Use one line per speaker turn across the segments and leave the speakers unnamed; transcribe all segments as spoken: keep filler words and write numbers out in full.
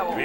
la voz.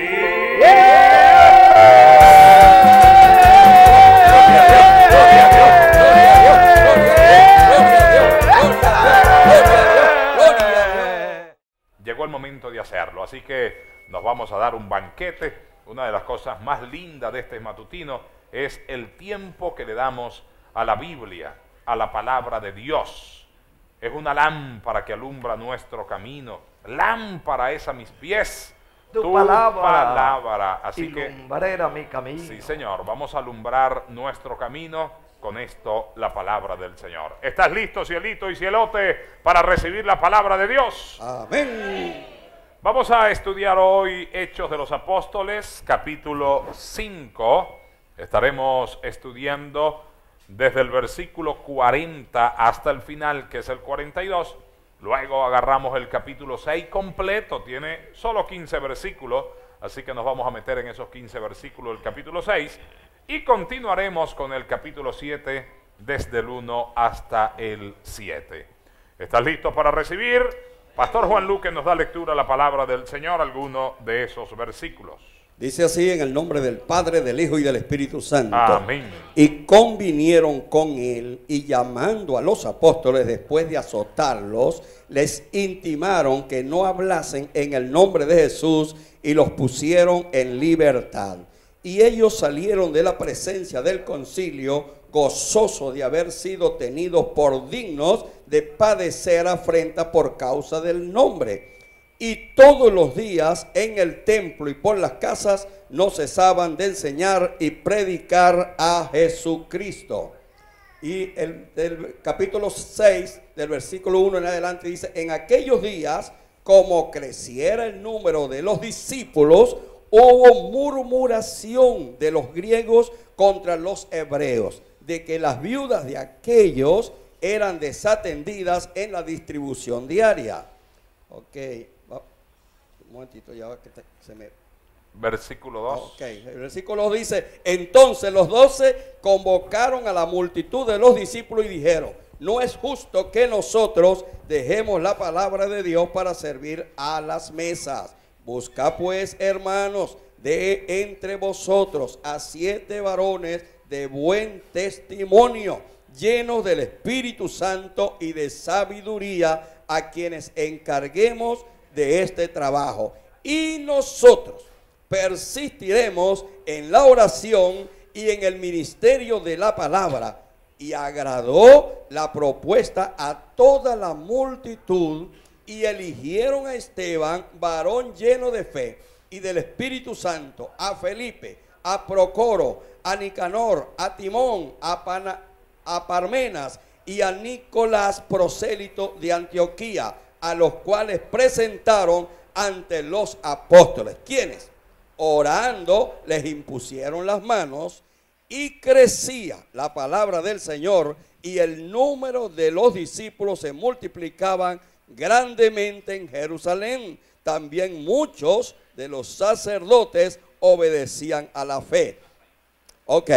Llegó el momento de hacerlo, así que nos vamos a dar un banquete. Una de las cosas más lindas de este matutino es el tiempo que le damos a la Biblia, a la palabra de Dios. Es una lámpara que alumbra nuestro camino, lámpara es a mis pies,
tu,
tu
palabra,
palabra. Así
y
que,
lumbrera mi camino.
sí, Señor, vamos a alumbrar nuestro camino con esto, la palabra del Señor. ¿Estás listo, cielito y cielote, para recibir la palabra de Dios?
Amén.
Vamos a estudiar hoy Hechos de los Apóstoles, capítulo cinco. Estaremos estudiando desde el versículo cuarenta hasta el final, que es el cuarenta y dos. Luego agarramos el capítulo seis completo, tiene solo quince versículos, así que nos vamos a meter en esos quince versículos del capítulo seis. Y continuaremos con el capítulo siete, desde el uno hasta el siete. ¿Estás listo para recibir? Pastor Juan Luque nos da lectura a la palabra del Señor, alguno de esos versículos.
Dice así, en el nombre del Padre, del Hijo y del Espíritu Santo.
Amén.
Y convinieron con él, y llamando a los apóstoles después de azotarlos, les intimaron que no hablasen en el nombre de Jesús, y los pusieron en libertad. Y ellos salieron de la presencia del concilio, gozosos de haber sido tenidos por dignos de padecer afrenta por causa del nombre. Y todos los días en el templo y por las casas no cesaban de enseñar y predicar a Jesucristo. Y el, el capítulo seis, del versículo uno en adelante, dice: en aquellos días, como creciera el número de los discípulos, hubo murmuración de los griegos contra los hebreos, de que las viudas de aquellos eran desatendidas en la distribución diaria. Ok, un momentito, ya va que te, se me...
Versículo dos.
Ok, el versículo dos dice: entonces los doce convocaron a la multitud de los discípulos y dijeron: no es justo que nosotros dejemos la palabra de Dios para servir a las mesas. Busca pues, hermanos, de entre vosotros a siete varones de buen testimonio, llenos del Espíritu Santo y de sabiduría, a quienes encarguemos de este trabajo. Y nosotros persistiremos en la oración y en el ministerio de la palabra. Y agradó la propuesta a toda la multitud, y eligieron a Esteban, varón lleno de fe y del Espíritu Santo, a Felipe, a Procoro, a Nicanor, a Timón, a, Pana, a Parmenas y a Nicolás, prosélito de Antioquía, a los cuales presentaron ante los apóstoles, quienes, orando, les impusieron las manos, y crecía la palabra del Señor, y el número de los discípulos se multiplicaban grandemente en Jerusalén. También muchos de los sacerdotes obedecían a la fe. Ok,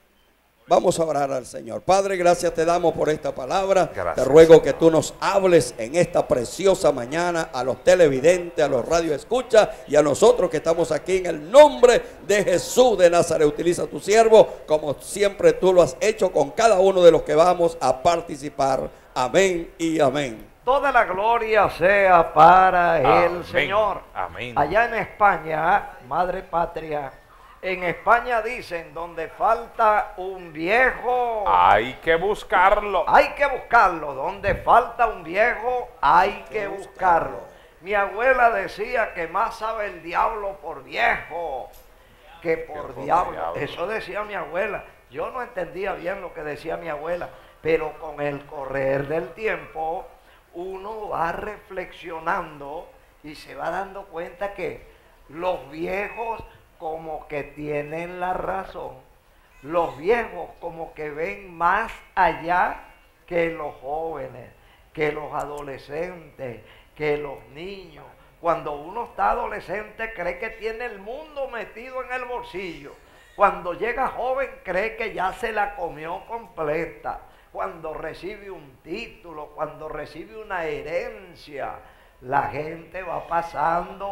vamos a orar al Señor. Padre, gracias te damos por esta palabra.
Gracias,
te ruego
Señor,
que tú nos hables en esta preciosa mañana a los televidentes, a los radioescuchas y a nosotros que estamos aquí, en el nombre de Jesús de Nazaret. Utiliza a tu siervo como siempre tú lo has hecho con cada uno de los que vamos a participar. Amén y amén.
Toda la gloria sea para
Amén.
el Señor.
Amén.
Allá en España, madre patria, en España dicen: donde falta un viejo,
Hay que buscarlo.
hay que buscarlo. Donde falta un viejo, hay que buscarlo. Mi abuela decía que más sabe el diablo por viejo que por
por
diablo.
diablo.
Eso decía mi abuela. Yo no entendía bien lo que decía mi abuela, pero con el correr del tiempo uno va reflexionando y se va dando cuenta que los viejos como que tienen la razón. Los viejos como que ven más allá que los jóvenes, que los adolescentes, que los niños. Cuando uno está adolescente cree que tiene el mundo metido en el bolsillo. Cuando llega joven cree que ya se la comió completa. Cuando recibe un título, cuando recibe una herencia, la gente va pasando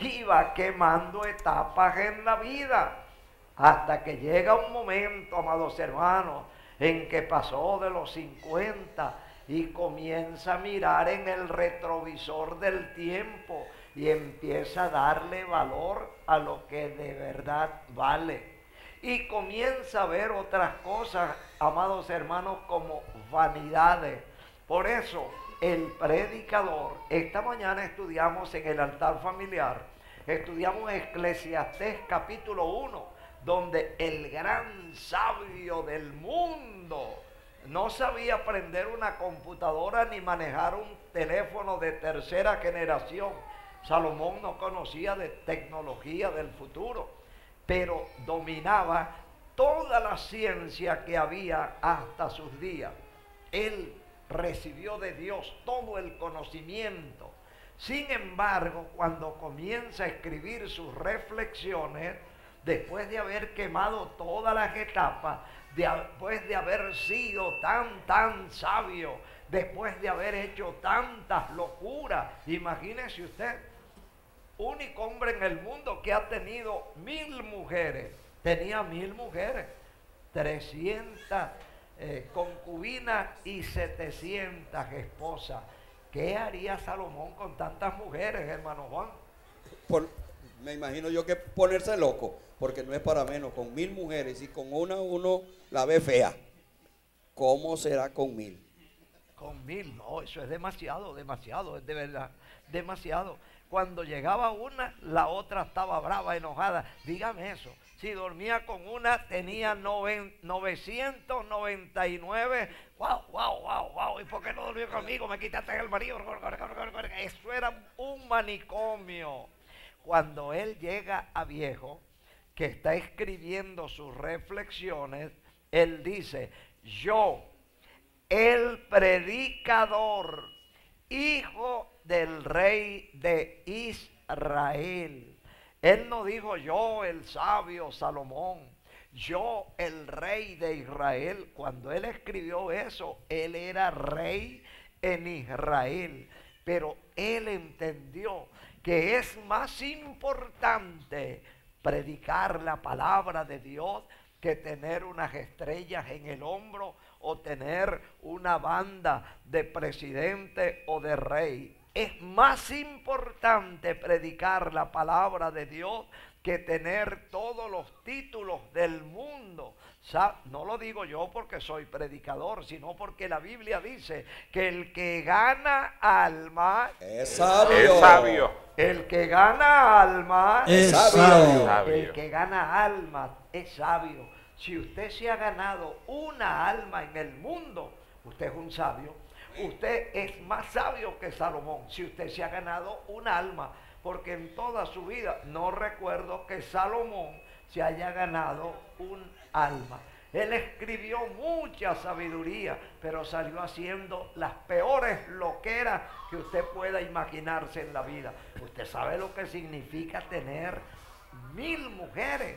y va quemando etapas en la vida. Hasta que llega un momento, amados hermanos, en que pasó de los cincuenta y comienza a mirar en el retrovisor del tiempo y empieza a darle valor a lo que de verdad vale. Y comienza a ver otras cosas, amados hermanos, como vanidades. Por eso, el predicador, esta mañana estudiamos en el altar familiar, estudiamos Eclesiastés capítulo uno, donde el gran sabio del mundo no sabía aprender una computadora ni manejar un teléfono de tercera generación. Salomón no conocía de tecnología del futuro, pero dominaba toda la ciencia que había hasta sus días. Él recibió de Dios todo el conocimiento. Sin embargo, cuando comienza a escribir sus reflexiones, después de haber quemado todas las etapas, después de haber sido tan, tan sabio, después de haber hecho tantas locuras, imagínese usted, único hombre en el mundo que ha tenido mil mujeres, tenía mil mujeres, trescientas eh, concubinas y setecientas esposas. ¿Qué haría Salomón con tantas mujeres, hermano Juan?
Por, me imagino yo que ponerse loco, porque no es para menos, con mil mujeres y con una uno la ve fea. ¿Cómo será con mil?
Con mil, no, eso es demasiado, demasiado, es de verdad, demasiado. Cuando llegaba una, la otra estaba brava, enojada. Dígame eso. Si dormía con una, tenía novecientos noventa y nueve. ¡Wow, wow, wow, wow! ¿Y por qué no dormía conmigo? Me quitaste el marido. Eso era un manicomio. Cuando él llega a viejo, que está escribiendo sus reflexiones, él dice, yo, el predicador, hijo del rey de Israel. Él no dijo yo, el sabio Salomón, yo, el rey de Israel. Cuando él escribió eso, él era rey en Israel. Pero él entendió que es más importante predicar la palabra de Dios que tener unas estrellas en el hombro o tener una banda de presidente o de rey. Es más importante predicar la palabra de Dios que tener todos los títulos del mundo. No lo digo yo porque soy predicador, sino porque la Biblia dice que el que gana alma
es sabio.
Es sabio.
El que gana alma
es sabio.
sabio.
El que gana alma es sabio. Si usted se ha ganado una alma en el mundo, usted es un sabio. Usted es más sabio que Salomón si usted se ha ganado un alma, porque en toda su vida no recuerdo que Salomón se haya ganado un alma. Él escribió mucha sabiduría, pero salió haciendo las peores loqueras que usted pueda imaginarse en la vida. Usted sabe lo que significa tener mil mujeres.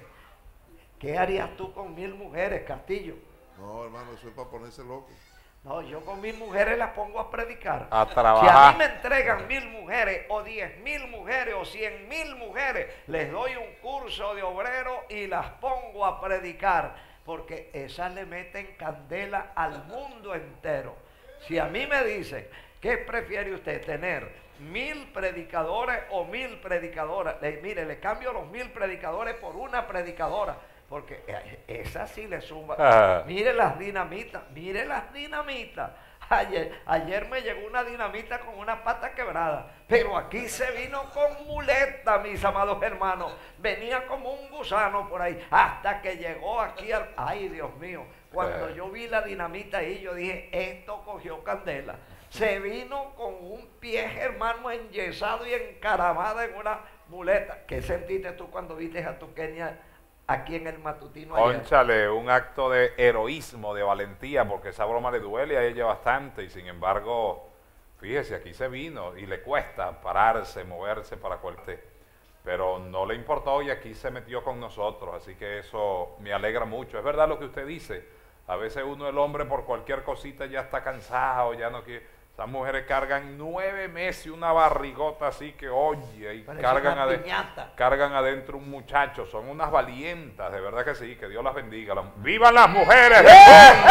¿Qué harías tú con mil mujeres, Castillo?
No, hermano, eso es para ponerse loco.
No, yo con mil mujeres las pongo a predicar.
A
Si a
trabajar.
mí me entregan mil mujeres, o diez mil mujeres, o cien mil mujeres, les doy un curso de obrero y las pongo a predicar, porque esas le meten candela al mundo entero. Si a mí me dicen, ¿qué prefiere usted tener? ¿Mil predicadores o mil predicadoras? Le, mire, le cambio los mil predicadores por una predicadora. Porque esa sí le suma.
Ah.
Mire las dinamitas, mire las dinamitas. Ayer, ayer me llegó una dinamita con una pata quebrada, pero aquí se vino con muleta, mis amados hermanos. Venía como un gusano por ahí, hasta que llegó aquí al... ¡Ay, Dios mío! Cuando yo vi la dinamita ahí, yo dije, esto cogió candela. Se vino con un pie, hermano, enyesado y encaramada en una muleta. ¿Qué sentiste tú cuando viste a tu Kenia aquí en el matutino ayer?
Cónchale, un acto de heroísmo, de valentía, porque esa broma le duele a ella bastante y sin embargo, fíjese, aquí se vino y le cuesta pararse, moverse para cualquier, pero no le importó y aquí se metió con nosotros, así que eso me alegra mucho. Es verdad lo que usted dice, a veces uno, el hombre, por cualquier cosita ya está cansado, ya no quiere, Esas mujeres cargan nueve meses una barrigota así que oye, y
Parece
cargan,
una
ade-
piñata.
cargan adentro un muchacho. Son unas valientas, de verdad que sí, que Dios las bendiga. La- ¡Vivan las mujeres del mundo!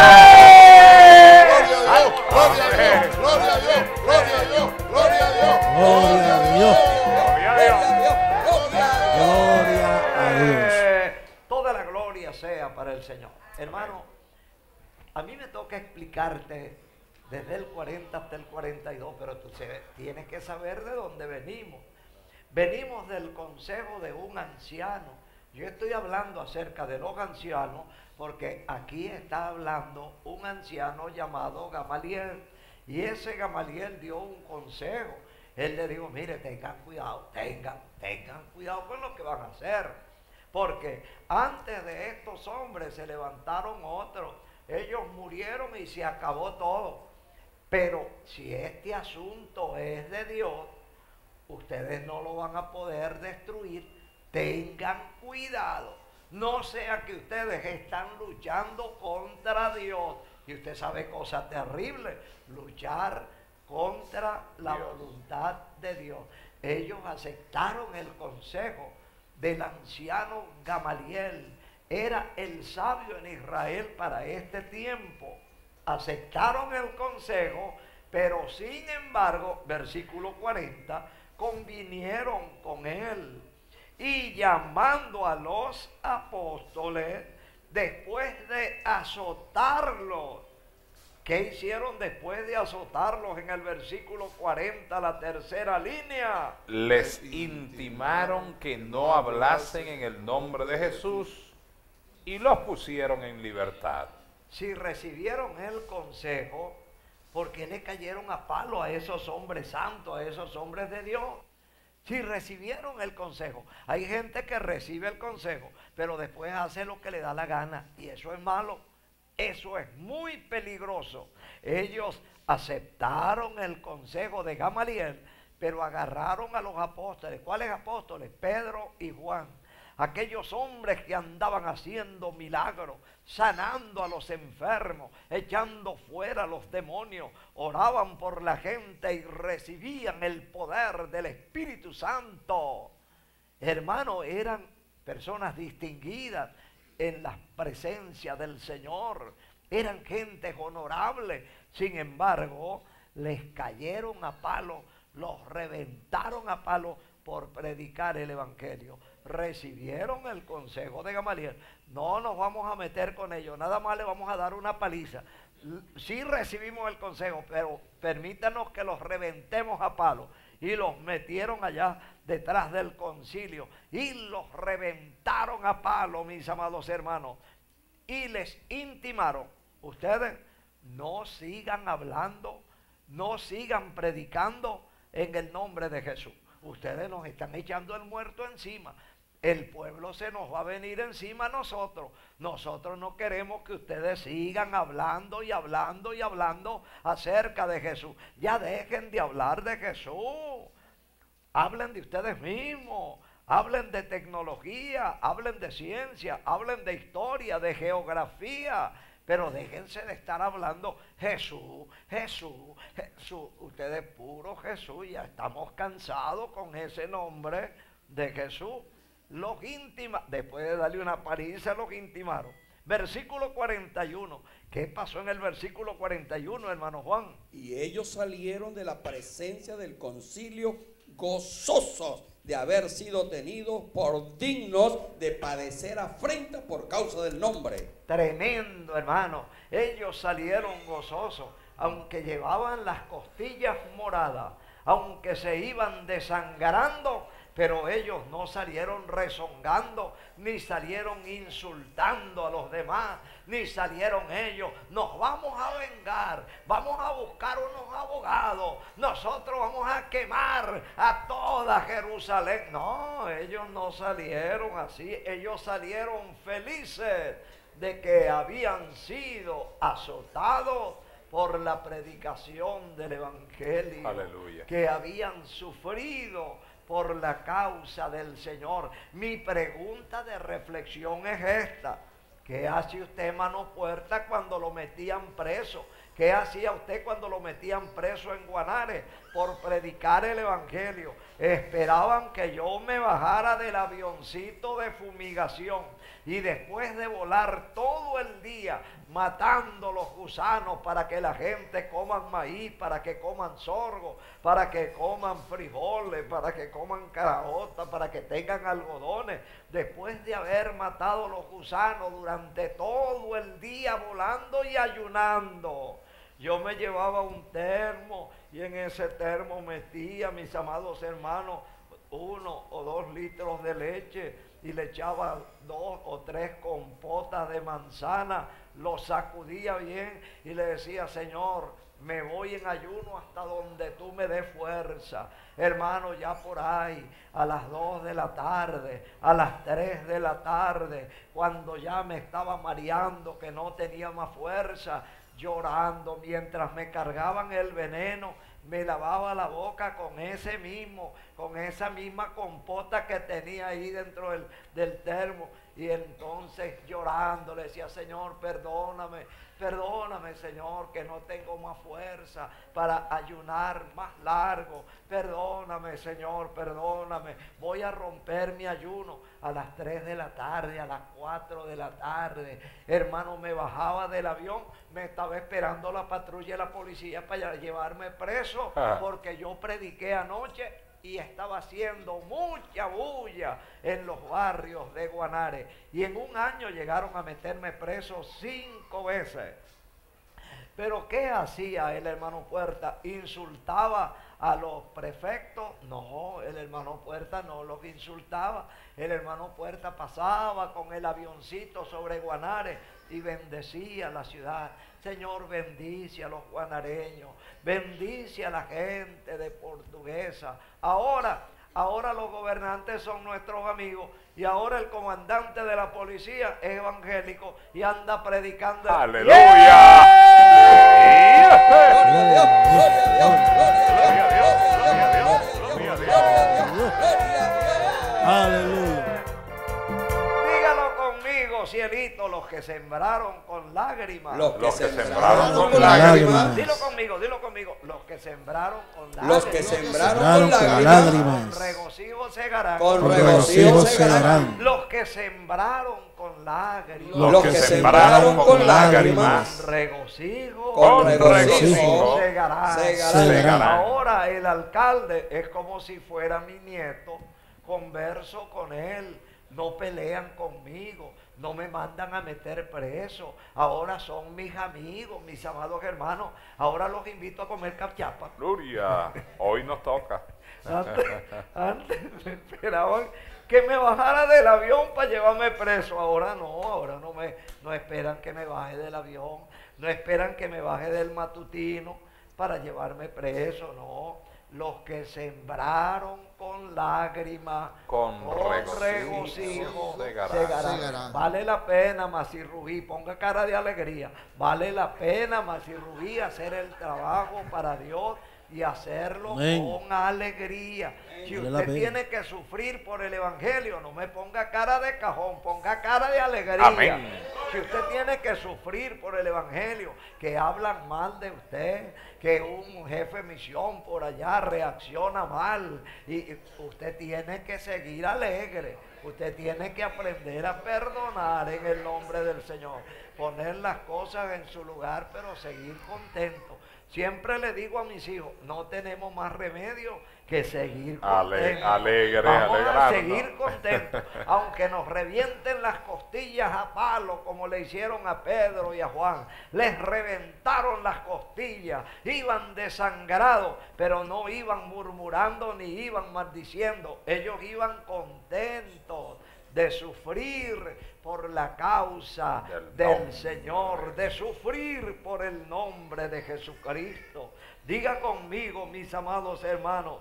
Gloria a Dios, gloria a Dios, gloria a Dios, gloria a Dios, gloria a Dios.
Gloria a Dios.
Gloria a Dios.
Gloria a Dios.
Eh, toda la gloria sea para el Señor. Hermano, a mí me toca explicarte desde el cuarenta hasta el cuarenta y dos, pero tú se- tienes que saber de dónde venimos. Venimos del consejo de un anciano. Yo estoy hablando acerca de los ancianos porque aquí está hablando un anciano llamado Gamaliel. Y ese Gamaliel dio un consejo. Él le dijo, mire, tengan cuidado, tengan, tengan cuidado con lo que van a hacer. Porque antes de estos hombres se levantaron otros. Ellos murieron y se acabó todo. Pero si este asunto es de Dios, ustedes no lo van a poder destruir. Tengan cuidado. No sea que ustedes están luchando contra Dios. Y usted sabe cosa terrible, luchar contra la
Dios.
voluntad de Dios. Ellos aceptaron el consejo del anciano Gamaliel. Era el sabio en Israel para este tiempo. Aceptaron el consejo, pero sin embargo, versículo cuarenta, convinieron con él y llamando a los apóstoles, después de azotarlos, ¿qué hicieron después de azotarlos? En el versículo cuarenta, la tercera línea.
Les intimaron que no hablasen en el nombre de Jesús y los pusieron en libertad.
Si recibieron el consejo, ¿por qué le cayeron a palo a esos hombres santos, a esos hombres de Dios? Si recibieron el consejo. Hay gente que recibe el consejo, pero después hace lo que le da la gana. Y eso es malo. Eso es muy peligroso. Ellos aceptaron el consejo de Gamaliel, pero agarraron a los apóstoles. ¿Cuáles apóstoles? Pedro y Juan. Aquellos hombres que andaban haciendo milagros, sanando a los enfermos, echando fuera a los demonios, oraban por la gente y recibían el poder del Espíritu Santo. Hermano, eran personas distinguidas en la presencia del Señor. Eran gente honorable. Sin embargo, les cayeron a palo, los reventaron a palo por predicar el Evangelio. Recibieron el consejo de Gamaliel. No nos vamos a meter con ellos, nada más le vamos a dar una paliza. Sí recibimos el consejo, pero permítanos que los reventemos a palo. Y los metieron allá detrás del concilio y los reventaron a palo, mis amados hermanos. Y les intimaron, ustedes no sigan hablando, no sigan predicando en el nombre de Jesús. Ustedes nos están echando el muerto encima. El pueblo se nos va a venir encima a nosotros. Nosotros no queremos que ustedes sigan hablando y hablando y hablando acerca de Jesús. Ya dejen de hablar de Jesús. Hablen de ustedes mismos. Hablen de tecnología, hablen de ciencia, hablen de historia, de geografía. Pero déjense de estar hablando Jesús, Jesús, Jesús. Ustedes puro Jesús, ya estamos cansados con ese nombre de Jesús. Los intima, después de darle una paliza, los intimaron. Versículo cuarenta y uno. ¿Qué pasó en el versículo cuarenta y uno, hermano Juan?
Y ellos salieron de la presencia del concilio gozosos de haber sido tenidos por dignos de padecer afrenta por causa del nombre.
Tremendo, hermano. Ellos salieron gozosos, aunque llevaban las costillas moradas, aunque se iban desangrando, pero ellos no salieron rezongando, ni salieron insultando a los demás, ni salieron ellos, nos vamos a vengar, vamos a buscar unos abogados, nosotros vamos a quemar a toda Jerusalén. No, ellos no salieron así, ellos salieron felices de que habían sido azotados por la predicación del Evangelio.
Aleluya.
Que habían sufrido por la causa del Señor. Mi pregunta de reflexión es esta: ¿qué hace usted, mano puerta, cuando lo metían preso? ¿Qué hacía usted cuando lo metían preso en Guanare por predicar el evangelio? Esperaban que yo me bajara del avioncito de fumigación y después de volar todo el día matando los gusanos para que la gente coman maíz, para que coman sorgo, para que coman frijoles, para que coman caraotas, para que tengan algodones, después de haber matado los gusanos durante todo el día volando y ayunando, yo me llevaba un termo y en ese termo metía, mis amados hermanos, uno o dos litros de leche y le echaba dos o tres compotas de manzana, lo sacudía bien y le decía, Señor, me voy en ayuno hasta donde tú me des fuerza. Hermano, ya por ahí, a las dos de la tarde, a las tres de la tarde, cuando ya me estaba mareando, que no tenía más fuerza, llorando, mientras me cargaban el veneno, me lavaba la boca con ese mismo, con esa misma compota que tenía ahí dentro del, del termo. Y entonces llorando le decía, Señor, perdóname, perdóname, Señor, que no tengo más fuerza para ayunar más largo. Perdóname, Señor, perdóname. Voy a romper mi ayuno a las tres de la tarde, a las cuatro de la tarde. Hermano, me bajaba del avión, me estaba esperando la patrulla y la policía para llevarme preso,
Ah.
porque yo prediqué anoche y estaba haciendo mucha bulla en los barrios de Guanare. Y en un año llegaron a meterme preso cinco veces. Pero ¿qué hacía el hermano Puerta? ¿Insultaba a los prefectos? No, el hermano Puerta no los insultaba. El hermano Puerta pasaba con el avioncito sobre Guanare y bendecía la ciudad. Señor, bendice a los guanareños, bendice a la gente de Portuguesa. Ahora, ahora los gobernantes son nuestros amigos y ahora el comandante de la policía es evangélico y anda predicando.
¡Aleluya!
Gloria a Dios, gloria a Dios, gloria a Dios,
Gloria a Dios, gloria a Dios, gloria a Dios.
gloria a Dios.
Aleluya.
Dígalo conmigo, cielito, los que sembraron con lágrimas.
Los que
Los que
sembraron
sembraron
con
con
lágrimas.
lágrimas.
Dilo conmigo, dilo conmigo. Los que sembraron con lágrimas.
Los que sembraron
Sembraron
con
con
lágrimas.
lágrimas.
Con regocijo segarán.
Con
Con
regocijo
regocijo
segarán.
segarán.
Los que sembraron con lágrimas.
Los
Los
que
que
sembraron
sembraron
con
con
lágrimas.
lágrimas.
Con regocijo.
Con
regocijo
segarán.
segarán.
Segarán.
Ahora el alcalde es como si fuera mi nieto. Converso con él. No pelean conmigo. No me mandan a meter preso. Ahora son mis amigos, mis amados hermanos. Ahora los invito a comer cachapa.
Gloria, hoy nos toca.
Antes, antes me esperaban que me bajara del avión para llevarme preso. Ahora no, ahora no me no esperan que me baje del avión, no esperan que me baje del matutino para llevarme preso, no. Los que sembraron con lágrimas,
Con regocijo,
regocijo,
segarán.
segarán.
Segarán.
Vale la pena, Masirrubí, ponga cara de alegría. Vale la pena, Masirrubí, hacer el trabajo para Dios y hacerlo
Amén.
con alegría. Si
Vale la
usted
pena.
tiene que sufrir por el evangelio, no me ponga cara de cajón, ponga cara de alegría.
Amén.
Si usted tiene que sufrir por el evangelio, que hablan mal de usted, que un jefe de misión por allá reacciona mal, y usted tiene que seguir alegre. Usted tiene que aprender a perdonar en el nombre del Señor, poner las cosas en su lugar, pero seguir contento. Siempre le digo a mis hijos, no tenemos más remedio que seguir
Ale-
contentos.
alegre,
Vamos a
alegrarnos.
seguir contentos, aunque nos revienten las costillas a palo, como le hicieron a Pedro y a Juan. Les reventaron las costillas, iban desangrados, pero no iban murmurando ni iban maldiciendo. Ellos iban contentos de sufrir por la causa
Del
del,
nombre.
Señor, de sufrir por el nombre de Jesucristo. Diga conmigo, mis amados hermanos,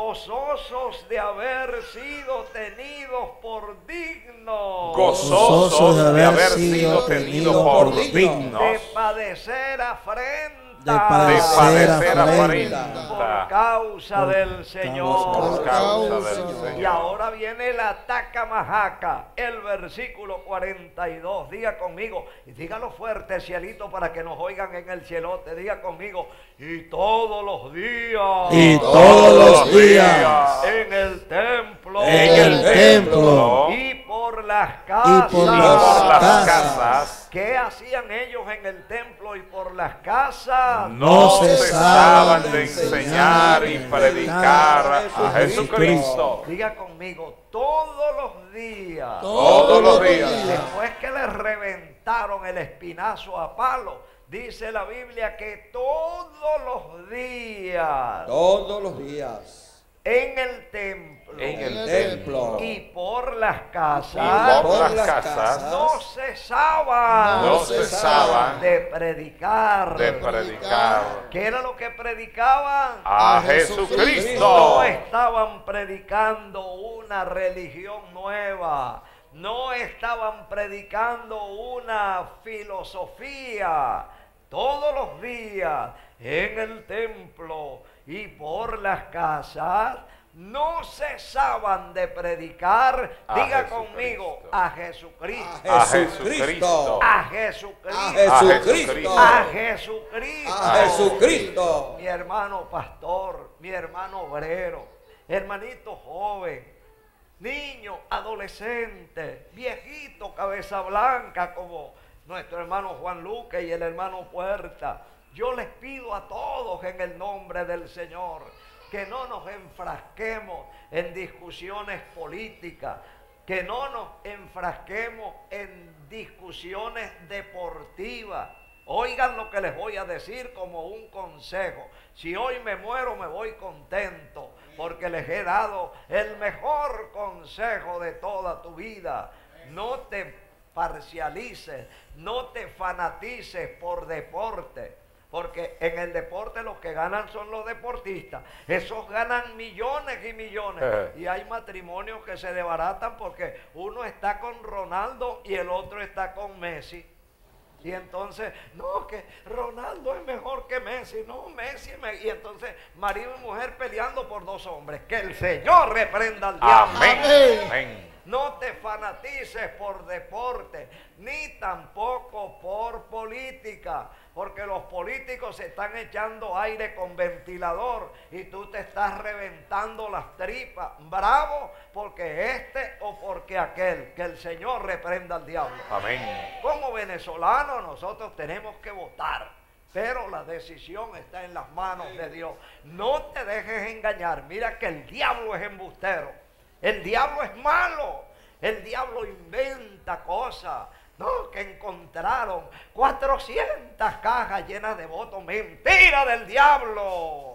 gozosos de haber sido tenidos por dignos,
Gozosos de haber sido tenidos por dignos
de padecer afrenta afrenta.
De
padecer
padecer
afrenta.
Por causa del Señor.
Por causa del
Y
Señor.
ahora viene la tacamajaca, el versículo cuarenta y dos. Diga conmigo, y dígalo fuerte, cielito, para que nos oigan en el cielote. Diga conmigo, y todos los días,
Y todos los días
en el templo,
En el templo
y por las casas,
y por
y
las
por las
casas.
casas
¿qué hacían ellos en el templo y por las casas?
no
No
cesaban
cesaban
de
de
enseñar y predicar a
Jesucristo.
Jesucristo.
Diga conmigo, todos los días.
Todos los días.
Después que le reventaron el espinazo a palo, dice la Biblia que todos los días
Todos los días.
en el templo
En el
Templo.
y por las
Y
casas
por las
las
casas
casas
no cesaban
no cesaban
de predicar.
de predicar
¿Qué era lo que predicaban?
a
No
Jesucristo.
estaban predicando una religión nueva. No estaban predicando una filosofía. Todos los días en el templo y por las casas no cesaban de predicar.
A
Diga
Jesucristo.
conmigo, a Jesucristo.
A Jesucristo.
A Jesucristo.
A
A
Jesucristo.
A Jesucristo.
A Jesucristo.
Mi hermano pastor, mi hermano obrero, hermanito joven, niño, adolescente, viejito, cabeza blanca, como nuestro hermano Juan Luque y el hermano Puerta. Yo les pido a todos en el nombre del Señor que no nos enfrasquemos en discusiones políticas, que no nos enfrasquemos en discusiones deportivas. Oigan lo que les voy a decir como un consejo. Si hoy me muero, me voy contento, porque les he dado el mejor consejo de toda tu vida. No te parcialices, no te fanatices por deporte, porque en el deporte los que ganan son los deportistas. Esos ganan millones y millones.
Eh.
Y hay matrimonios que se desbaratan porque uno está con Ronaldo y el otro está con Messi. Y entonces, no, que Ronaldo es mejor que Messi, no, Messi es me-". Y entonces, marido y mujer peleando por dos hombres. Que el Señor reprenda al diablo.
Amén. Amén.
No te fanatices por deporte, ni tampoco por política, porque los políticos se están echando aire con ventilador y tú te estás reventando las tripas. Bravo, porque este o porque aquel. Que el Señor reprenda al diablo.
Amén.
Como venezolanos nosotros tenemos que votar, pero la decisión está en las manos de Dios. No te dejes engañar. Mira que el diablo es embustero. El diablo es malo. El diablo inventa cosas. No, que encontraron cuatrocientas cajas llenas de votos. Mentira del diablo.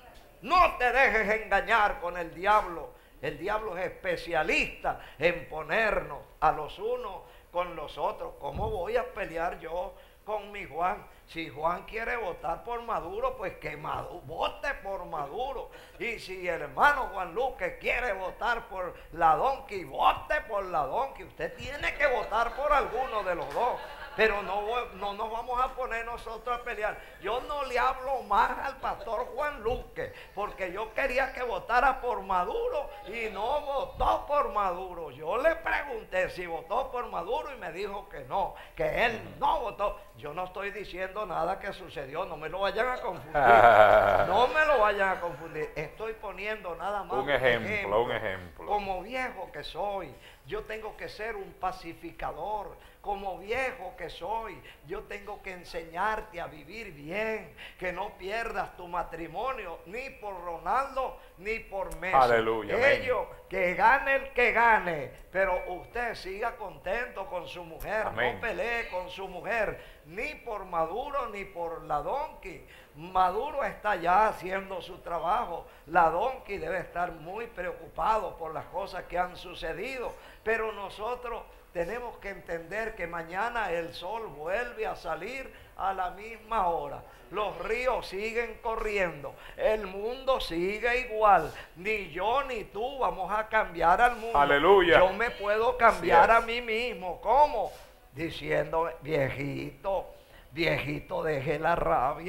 No te dejes engañar con el diablo. El diablo es especialista en ponernos a los unos con los otros. ¿Cómo voy a pelear yo con mi Juan? Si Juan quiere votar por Maduro, pues que Maduro, vote por Maduro. Y si el hermano Juan Luque quiere votar por la Donqui, vote por la Donqui. Usted tiene que votar por alguno de los dos. Pero no, no nos vamos a poner nosotros a pelear. Yo no le hablo más al pastor Juan Luque, porque yo quería que votara por Maduro y no votó por Maduro. Yo le pregunté si votó por Maduro y me dijo que no, que él no votó. Yo no estoy diciendo nada que sucedió, no me lo vayan a confundir. No me lo vayan a confundir. Estoy poniendo nada más
Un ejemplo, un ejemplo.
Como viejo que soy, yo tengo que ser un pacificador. Como viejo que soy, yo tengo que enseñarte a vivir bien, que no pierdas tu matrimonio, ni por Ronaldo, ni por Messi.
Aleluya, amén.
Ellos, que gane el que gane, pero usted siga contento con su mujer,
Amén.
no pelee con su mujer, ni por Maduro, ni por la Donqui. Maduro está ya haciendo su trabajo, la Donqui debe estar muy preocupado por las cosas que han sucedido, pero nosotros tenemos que entender que mañana el sol vuelve a salir a la misma hora. Los ríos siguen corriendo. El mundo sigue igual. Ni yo ni tú vamos a cambiar al mundo.
Aleluya.
Yo me puedo cambiar
Así
a
es.
mí mismo. ¿Cómo? Diciendo, viejito, viejito, deje la rabia.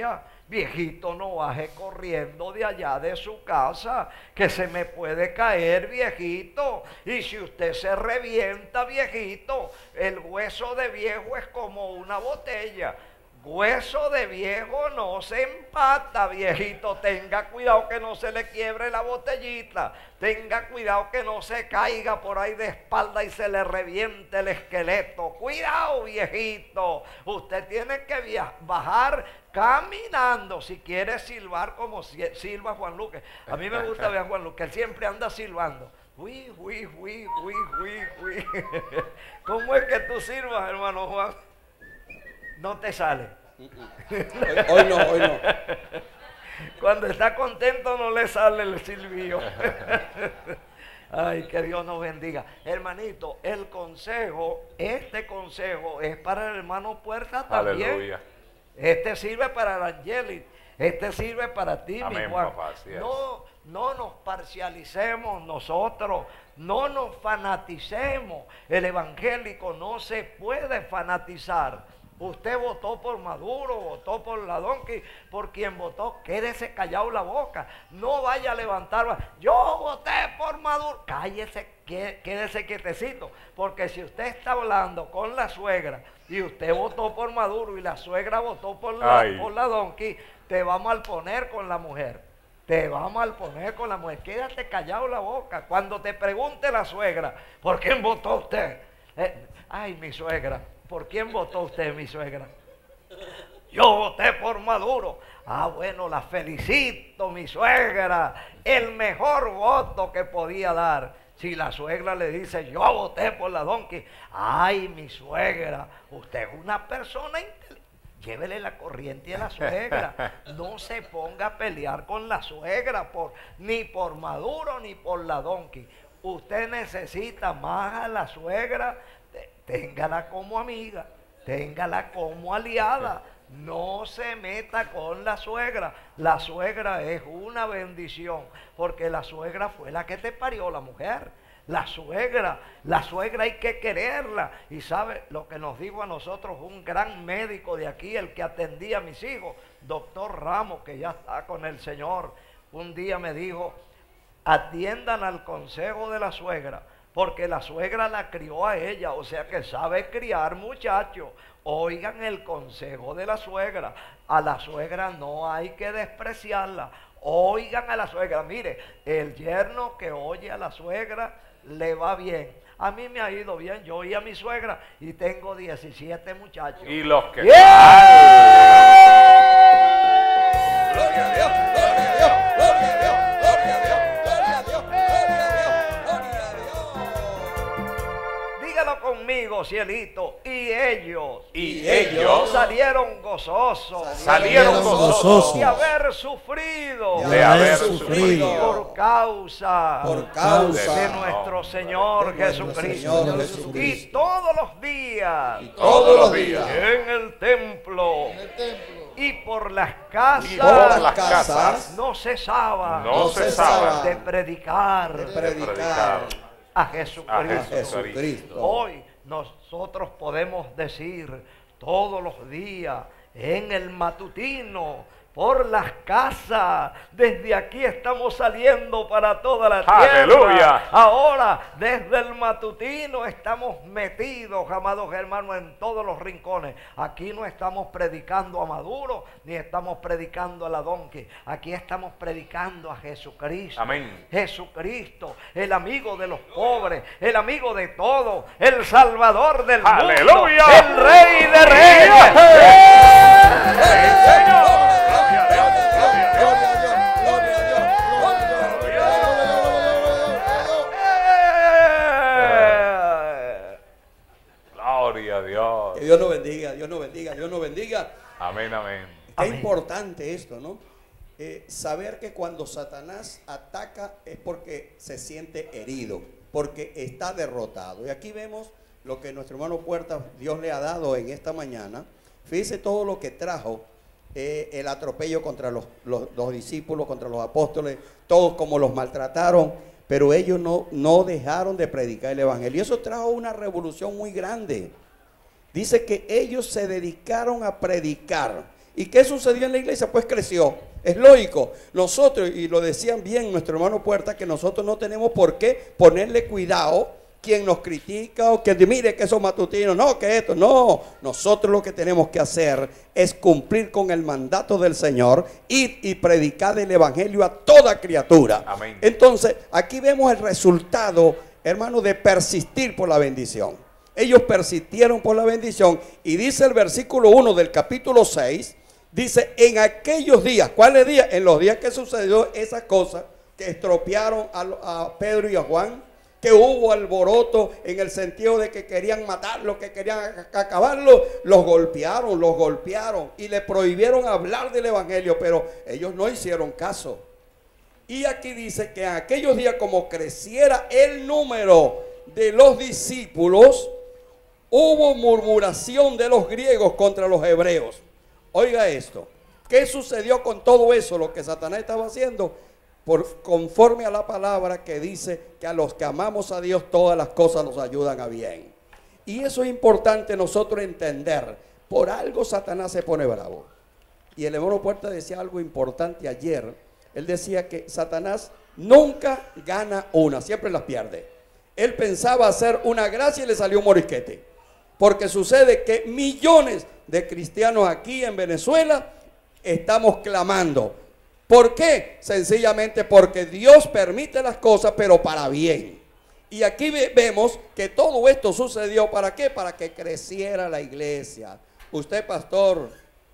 Viejito, no baje corriendo de allá de su casa, que se me puede caer, viejito. Y si usted se revienta, viejito, el hueso de viejo es como una botella. Hueso de viejo no se empata, viejito. Tenga cuidado que no se le quiebre la botellita. Tenga cuidado que no se caiga por ahí de espalda y se le reviente el esqueleto. Cuidado, viejito. Usted tiene que bajar caminando si quiere silbar como silba Juan Luque. A mí me gusta ver a Juan Luque, él siempre anda silbando. Uy, uy, uy, uy, uy, uy. ¿Cómo es que tú silbas, hermano Juan? No te sale.
Hoy, hoy no, hoy no.
Cuando está contento no le sale el silbido. Ay, que Dios nos bendiga. Hermanito, el consejo, este consejo es para el hermano Puerta también.
Aleluya.
Este sirve para el Angeli. Este sirve para ti,
Amén,
mi Juan.
papá, así es.
No, no nos parcialicemos nosotros. No nos fanaticemos. El evangélico no se puede fanatizar. Usted votó por Maduro, votó por la Donkey, por quien votó, quédese callado la boca. No vaya a levantar, yo voté por Maduro. Cállese, quédese quietecito, porque si usted está hablando con la suegra y usted votó por Maduro y la suegra votó por la, por la Donkey, te va a malponer con la mujer. Te va a malponer con la mujer. Quédate callado la boca. Cuando te pregunte la suegra, ¿por quién votó usted? Eh, ay, mi suegra. ¿Por quién votó usted, mi suegra? Yo voté por Maduro. Ah, bueno, la felicito, mi suegra. El mejor voto que podía dar. Si la suegra le dice, yo voté por la Donkey. Ay, mi suegra, usted es una persona inteligente. Llévele la corriente a la suegra. No se ponga a pelear con la suegra por, ni por Maduro ni por la Donkey. Usted necesita más a la suegra. Téngala como amiga, téngala como aliada, no se meta con la suegra. La suegra es una bendición, porque la suegra fue la que te parió, la mujer. La suegra, la suegra hay que quererla. Y sabe lo que nos dijo a nosotros un gran médico de aquí, el que atendía a mis hijos, doctor Ramos, que ya está con el Señor. Un día me dijo, atiendan al consejo de la suegra, porque la suegra la crió a ella, o sea que sabe criar, muchachos. Oigan el consejo de la suegra. A la suegra no hay que despreciarla. Oigan a la suegra. Mire, el yerno que oye a la suegra le va bien. A mí me ha ido bien. Yo oí a mi suegra y tengo diecisiete muchachos.
Y los que...
¡Yeah!
Gloria a Dios, gloria a Dios, gloria a Dios, gloria a Dios.
Conmigo, cielito, y ellos,
y ellos
salieron gozosos,
salieron gozosos
de haber sufrido,
de haber sufrido
por causa,
por causa
de nuestro Señor
de nuestro
Jesucristo.
Señor Jesucristo.
Y todos los días,
Y
todos los días
en el templo,
En el templo.
y por las casas,
y por las casas
no cesaba,
no cesaba
de predicar,
de
de
predicar
predicar
a Jesucristo.
a
Jesucristo.
Hoy nosotros podemos decir todos los días en el matutino, por las casas, desde aquí estamos saliendo para toda la tierra.
¡Aleluya!
Ahora, desde el matutino estamos metidos, amados hermanos, en todos los rincones. Aquí no estamos predicando a Maduro, ni estamos predicando a la Donkey. Aquí estamos predicando a Jesucristo.
Amén.
Jesucristo, el amigo de los pobres, el amigo de todos, el Salvador del
¡Aleluya!
mundo, el Rey de Reyes.
Señor. Gloria a Dios.
Que Dios nos bendiga, Dios nos bendiga, Dios nos bendiga.
Amén, amén.
Qué
Amén.
importante esto, ¿no? Eh, saber que cuando Satanás ataca es porque se siente herido, porque está derrotado. Y aquí vemos lo que nuestro hermano Puerta, Dios le ha dado en esta mañana. Fíjese todo lo que trajo, eh, el atropello contra los, los, los discípulos, contra los apóstoles, todos como los maltrataron, pero ellos no, no dejaron de predicar el evangelio. Y eso trajo una revolución muy grande. Dice que ellos se dedicaron a predicar ¿Y qué sucedió en la iglesia? Pues creció. Es lógico. Nosotros, y lo decían bien nuestro hermano Puerta, que nosotros no tenemos por qué ponerle cuidado quien nos critica o quien dice, mire que son matutinos, no, que esto, no. Nosotros lo que tenemos que hacer es cumplir con el mandato del Señor, ir y predicar el evangelio a toda criatura.
Amén.
Entonces, aquí vemos el resultado, hermano, de persistir por la bendición. Ellos persistieron por la bendición y dice el versículo uno del capítulo seis, dice, en aquellos días, ¿cuáles días? En los días que sucedió esa cosa, que estropearon a, a Pedro y a Juan, que hubo alboroto en el sentido de que querían matarlo, que querían acabarlo, los golpearon, los golpearon y le prohibieron hablar del evangelio, pero ellos no hicieron caso. Y aquí dice que en aquellos días, como creciera el número de los discípulos, hubo murmuración de los griegos contra los hebreos. Oiga esto, ¿qué sucedió con todo eso? Lo que Satanás estaba haciendo, por, conforme a la palabra que dice que a los que amamos a Dios todas las cosas nos ayudan a bien. Y eso es importante nosotros entender. Por algo Satanás se pone bravo. Y el hermano Puerta decía algo importante ayer. Él decía que Satanás nunca gana una, siempre las pierde. Él pensaba hacer una gracia y le salió un morisquete. Porque sucede que millones de cristianos aquí en Venezuela estamos clamando. ¿Por qué? Sencillamente porque Dios permite las cosas, pero para bien. Y aquí ve, vemos que todo esto sucedió, ¿para qué? Para que creciera la iglesia. Usted, pastor,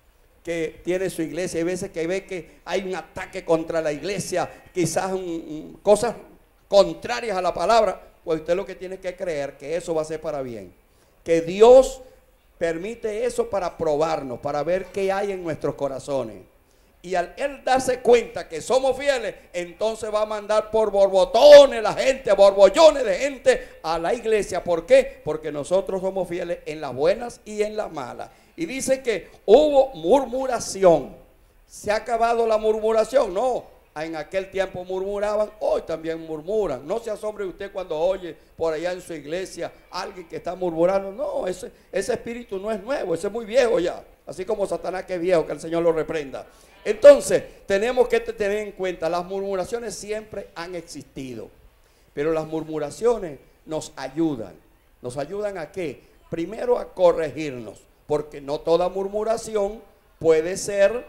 que tiene su iglesia, hay veces que ve que hay un ataque contra la iglesia, quizás un, un, cosas contrarias a la palabra, pues usted lo que tiene que creer que eso va a ser para bien. Que Dios permite eso para probarnos, para ver qué hay en nuestros corazones. Y al él darse cuenta que somos fieles, entonces va a mandar por borbotones la gente, borbollones de gente a la iglesia. ¿Por qué? Porque nosotros somos fieles en las buenas y en las malas. Y dice que hubo murmuración. ¿Se ha acabado la murmuración? No. En aquel tiempo murmuraban, hoy también murmuran. No se asombre usted cuando oye por allá en su iglesia alguien que está murmurando. No, ese, ese espíritu no es nuevo, ese es muy viejo ya. Así como Satanás que es viejo, que el Señor lo reprenda. Entonces, tenemos que tener en cuenta, las murmuraciones siempre han existido. Pero las murmuraciones nos ayudan. ¿Nos ayudan a qué? Primero a corregirnos. Porque no toda murmuración puede ser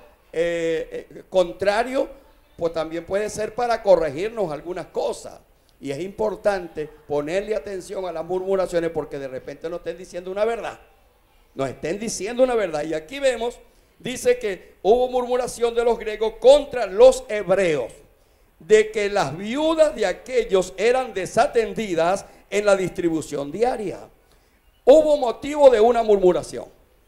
eh, eh, contrario, pues también puede ser para corregirnos algunas cosas. Y es importante ponerle atención a las murmuraciones porque de repente nos estén diciendo una verdad. Nos estén diciendo una verdad. Y aquí vemos, dice que hubo murmuración de los griegos contra los hebreos, de que las viudas de aquellos eran desatendidas en la distribución diaria. Hubo motivo de una murmuración.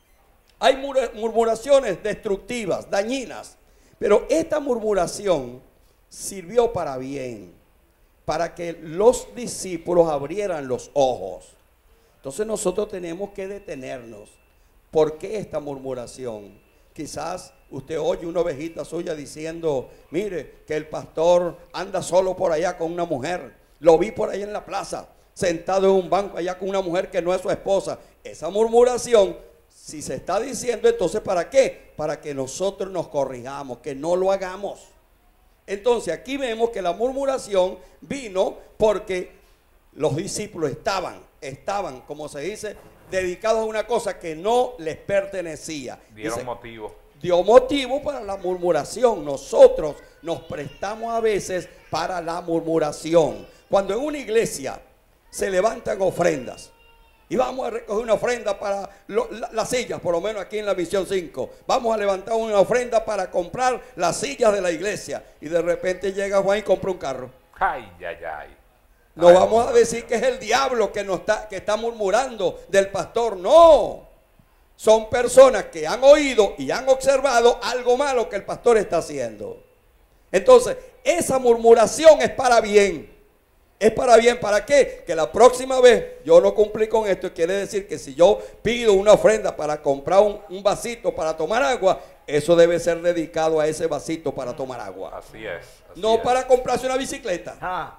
Hay murmuraciones destructivas, dañinas, pero esta murmuración sirvió para bien, para que los discípulos abrieran los ojos. Entonces nosotros tenemos que detenernos. ¿Por qué esta murmuración? Quizás usted oye una ovejita suya diciendo, mire, que el pastor anda solo por allá con una mujer. Lo vi por allá en la plaza, sentado en un banco allá con una mujer que no es su esposa. Esa murmuración, si se está diciendo, entonces ¿para qué? Para que nosotros nos corrijamos, que no lo hagamos. Entonces aquí vemos que la murmuración vino porque los discípulos estaban, estaban, como se dice, dedicados a una cosa que no les pertenecía.
Dieron
Dice,
motivo.
Dio motivo para la murmuración. Nosotros nos prestamos a veces para la murmuración. Cuando en una iglesia se levantan ofrendas, y vamos a recoger una ofrenda para lo, la, las sillas, por lo menos aquí en la Misión cinco. Vamos a levantar una ofrenda para comprar las sillas de la iglesia. Y de repente llega Juan y compra un carro.
Ay, ay, ay.
No
Ay,
vamos a decir que es el diablo que, nos está, que está murmurando del pastor. No. Son personas que han oído y han observado algo malo que el pastor está haciendo. Entonces, esa murmuración es para bien. Es para bien, ¿para qué? Que la próxima vez yo no cumplí con esto. Quiere decir que si yo pido una ofrenda para comprar un, un vasito para tomar agua, eso debe ser dedicado a ese vasito para tomar agua.
Así es. Así
No
es.
para comprarse una bicicleta.
Ah,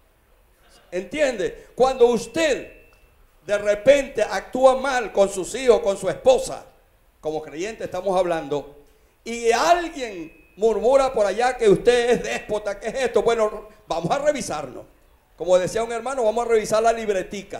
¿Entiende? Cuando usted de repente actúa mal con sus hijos, con su esposa, como creyente estamos hablando, y alguien murmura por allá que usted es déspota, ¿qué es esto? Bueno, vamos a revisarnos. Como decía un hermano, vamos a revisar la libretica.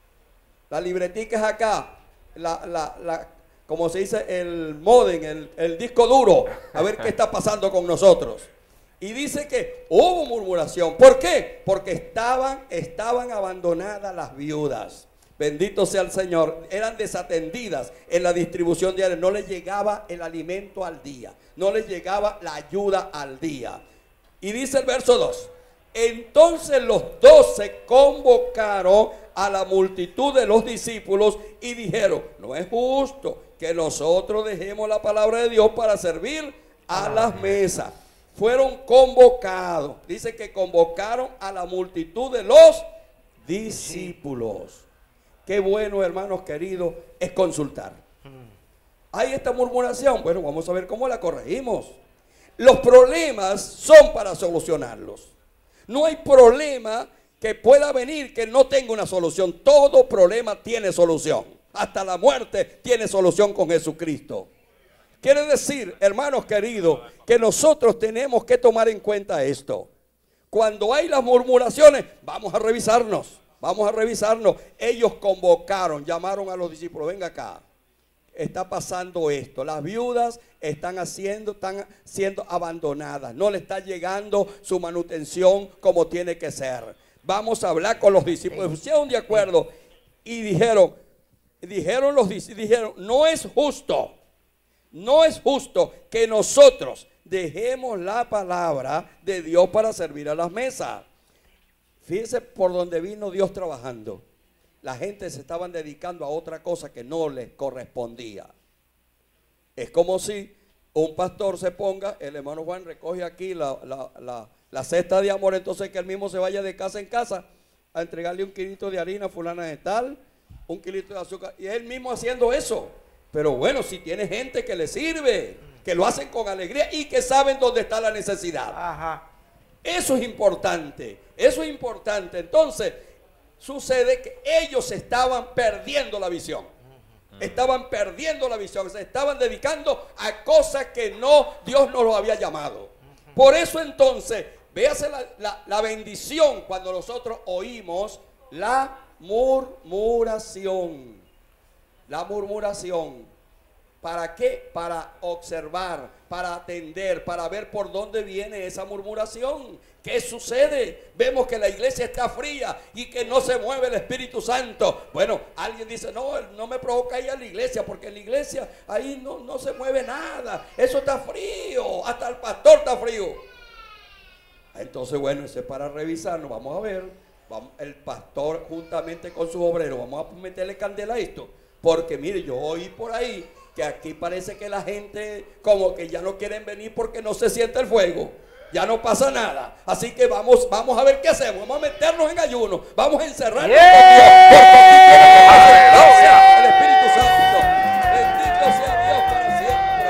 La libretica es acá, la, la, la, como se dice, el modem, el, el disco duro, a ver qué está pasando con nosotros. Y dice que hubo murmuración. ¿Por qué? Porque estaban, estaban abandonadas las viudas. Bendito sea el Señor. Eran desatendidas en la distribución diaria. No les llegaba el alimento al día. No les llegaba la ayuda al día. Y dice el verso dos. Entonces los doce convocaron a la multitud de los discípulos y dijeron, no es justo que nosotros dejemos la palabra de Dios para servir a las mesas. Fueron convocados. Dice que convocaron a la multitud de los discípulos. Qué bueno, hermanos queridos, es consultar. ¿Hay esta murmuración? Bueno, vamos a ver cómo la corregimos. Los problemas son para solucionarlos. No hay problema que pueda venir que no tenga una solución. Todo problema tiene solución. Hasta la muerte tiene solución con Jesucristo. Quiere decir, hermanos queridos, que nosotros tenemos que tomar en cuenta esto. Cuando hay las murmuraciones, vamos a revisarnos. Vamos a revisarnos. Ellos convocaron, llamaron a los discípulos. Venga acá. Está pasando esto. Las viudas están haciendo, están siendo abandonadas. No le está llegando su manutención como tiene que ser. Vamos a hablar con los discípulos. Pusieron de acuerdo y dijeron, dijeron los dijeron, no es justo. No es justo que nosotros dejemos la palabra de Dios para servir a las mesas. Fíjense por donde vino Dios trabajando. La gente se estaban dedicando a otra cosa que no les correspondía. Es como si un pastor se ponga, el hermano Juan recoge aquí la, la, la, la cesta de amor, entonces que él mismo se vaya de casa en casa a entregarle un kilito de harina a fulana de tal, un kilito de azúcar, y él mismo haciendo eso. Pero bueno, si tiene gente que le sirve, que lo hacen con alegría y que saben dónde está la necesidad. Ajá. Eso es importante, eso es importante. Entonces, sucede que ellos estaban perdiendo la visión. Estaban perdiendo la visión, se estaban dedicando a cosas que no, Dios no los había llamado. Por eso entonces, véase la, la, la bendición cuando nosotros oímos la murmuración. La murmuración. ¿Para qué? Para observar, para atender, para ver por dónde viene esa murmuración. ¿Qué sucede? Vemos que la iglesia está fría y que no se mueve el Espíritu Santo. Bueno, alguien dice, no, no me provoca ir a la iglesia, porque en la iglesia ahí no, no se mueve nada. Eso está frío, hasta el pastor está frío. Entonces, bueno, eso es para revisarnos. Vamos a ver, vamos, el pastor juntamente con sus obreros, vamos a meterle candela a esto. Porque mire, yo oí por ahí que aquí parece que la gente como que ya no quieren venir porque no se siente el fuego. Ya no pasa nada. Así que vamos, vamos a ver qué hacemos. Vamos a meternos en ayuno. Vamos a encerrarnos yeah. con Dios. Porque aquí tiene el Espíritu Santo. Bendito sea Dios para siempre.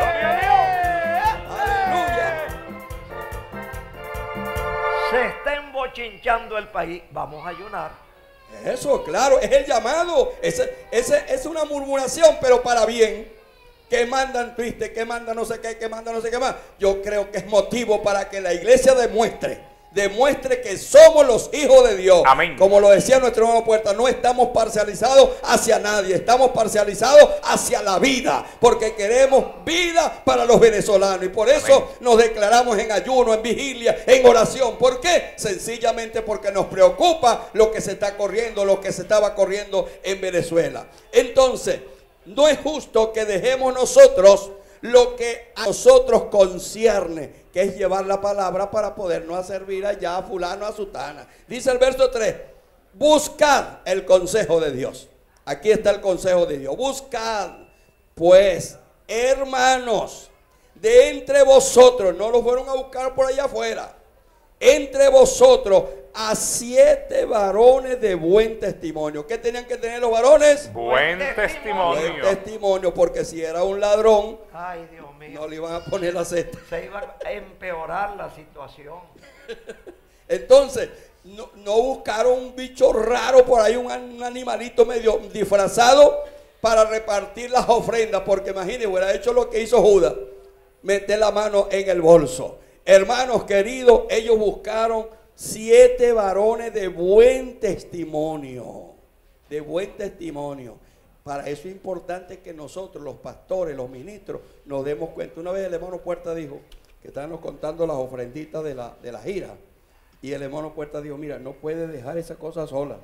Aleluya. Se está embochinchando el país. Vamos a ayunar.
Eso, claro, es el llamado. Ese, ese, es una murmuración, pero para bien. Que mandan triste, que mandan no sé qué, que mandan no sé qué más. Yo creo que es motivo para que la iglesia demuestre, demuestre que somos los hijos de Dios.
Amén.
Como lo decía nuestro hermano Puerta, no estamos parcializados hacia nadie, estamos parcializados hacia la vida, porque queremos vida para los venezolanos. Y por eso Amén. Nos declaramos en ayuno, en vigilia, en oración. ¿Por qué? Sencillamente porque nos preocupa lo que se está corriendo, lo que se estaba corriendo en Venezuela. Entonces, no es justo que dejemos nosotros lo que a nosotros concierne, que es llevar la palabra para podernos servir allá a fulano, a sutana. Dice el verso tres, buscad el consejo de Dios. Aquí está el consejo de Dios. Buscad, pues, hermanos, de entre vosotros, no los fueron a buscar por allá afuera, entre vosotros, a siete varones de buen testimonio. ¿Qué tenían que tener los varones?
Buen testimonio.
Buen testimonio, porque si era un ladrón,
ay, Dios mío,
no le iban a poner la cesta.
Se iba a empeorar la situación.
Entonces, no, no buscaron un bicho raro por ahí, un, un animalito medio disfrazado para repartir las ofrendas, porque imagínense, hubiera hecho lo que hizo Judas. meter la mano en el bolso. Hermanos queridos, ellos buscaron siete varones de buen testimonio, de buen testimonio. Para eso es importante que nosotros, los pastores, los ministros, nos demos cuenta. Una vez el hermano Puerta dijo que estábamos contando las ofrenditas de la, de la gira. Y el hermano Puerta dijo, mira, no puedes dejar esa cosa sola.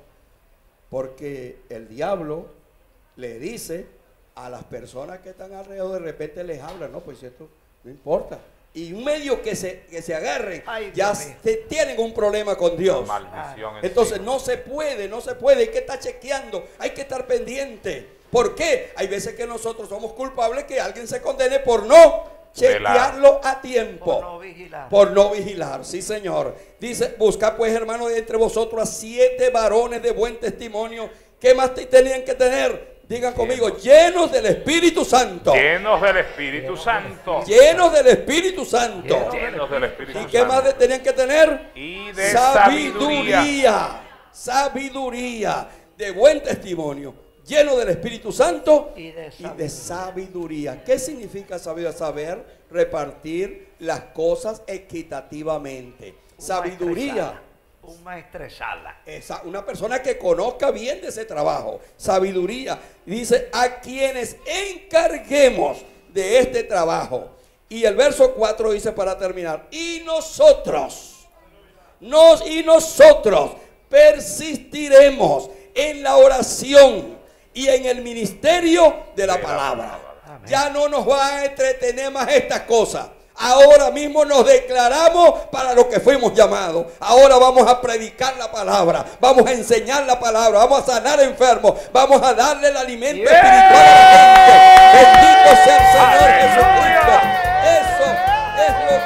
Porque el diablo le dice a las personas que están alrededor, de repente les habla, no, pues esto no importa. Y un medio que se, que se agarren, Ay, ya se, tienen un problema con Dios.
Maldición.
Entonces no se puede, no se puede, hay que estar chequeando, hay que estar pendiente. ¿Por qué? Hay veces que nosotros somos culpables que alguien se condene por no chequearlo a tiempo.
Por no vigilar.
Por no vigilar, sí señor. Dice, busca pues hermano de entre vosotros a siete varones de buen testimonio. ¿Qué más te tenían que tener? Digan conmigo, llenos del Espíritu Santo.
Llenos del Espíritu Santo.
Llenos del Espíritu Santo.
Llenos del Espíritu Santo.
¿Y qué más tenían que tener?
Y de
sabiduría.
sabiduría.
Sabiduría. De buen testimonio. Lleno del Espíritu Santo
y de,
y de sabiduría. ¿Qué significa sabiduría? Saber repartir las cosas equitativamente.
Un
sabiduría.
Un maestresala.
Esa, una persona que conozca bien de ese trabajo. Sabiduría. Dice, a quienes encarguemos de este trabajo. Y el verso cuatro dice para terminar, y nosotros, nos y nosotros persistiremos en la oración y en el ministerio de la palabra. Ya no nos va a entretener más estas cosas. Ahora mismo nos declaramos para lo que fuimos llamados. Ahora vamos a predicar la palabra. Vamos a enseñar la palabra. Vamos a sanar enfermos. Vamos a darle el alimento yeah. espiritual a la gente. Bendito sea el Señor Jesucristo. Eso es lo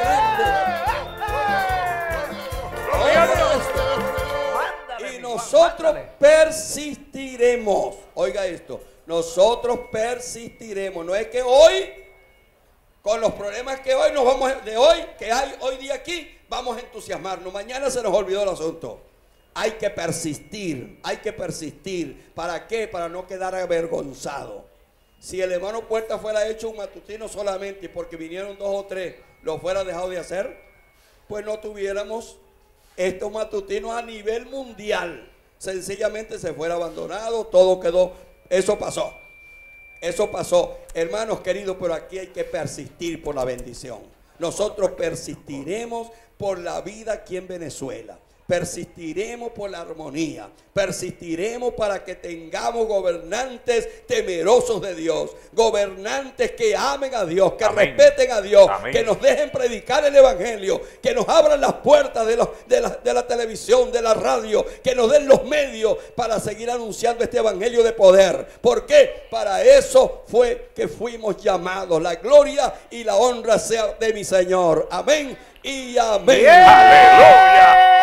grande. Y nosotros persistiremos. Oiga esto. Nosotros persistiremos. No es que hoy, con los problemas que hoy nos vamos, de hoy, que hay hoy día aquí, vamos a entusiasmarnos. Mañana se nos olvidó el asunto. Hay que persistir, hay que persistir. ¿Para qué? Para no quedar avergonzado. Si el hermano Puerta fuera hecho un matutino solamente y porque vinieron dos o tres lo fuera dejado de hacer, pues no tuviéramos estos matutinos a nivel mundial. Sencillamente se fuera abandonado, todo quedó, eso pasó. Eso pasó, hermanos queridos, pero aquí hay que persistir por la bendición. Nosotros persistiremos por la vida aquí en Venezuela. Persistiremos por la armonía. Persistiremos para que tengamos gobernantes temerosos de Dios. Gobernantes que amen a Dios, que Amén. respeten a Dios. Amén. Que nos dejen predicar el evangelio. Que nos abran las puertas de, los, de, la, de la televisión, de la radio. Que nos den los medios para seguir anunciando este evangelio de poder. ¿Por qué? Para eso fue que fuimos llamados. La gloria y la honra sea de mi Señor. Amén y amén.
Yeah. Aleluya.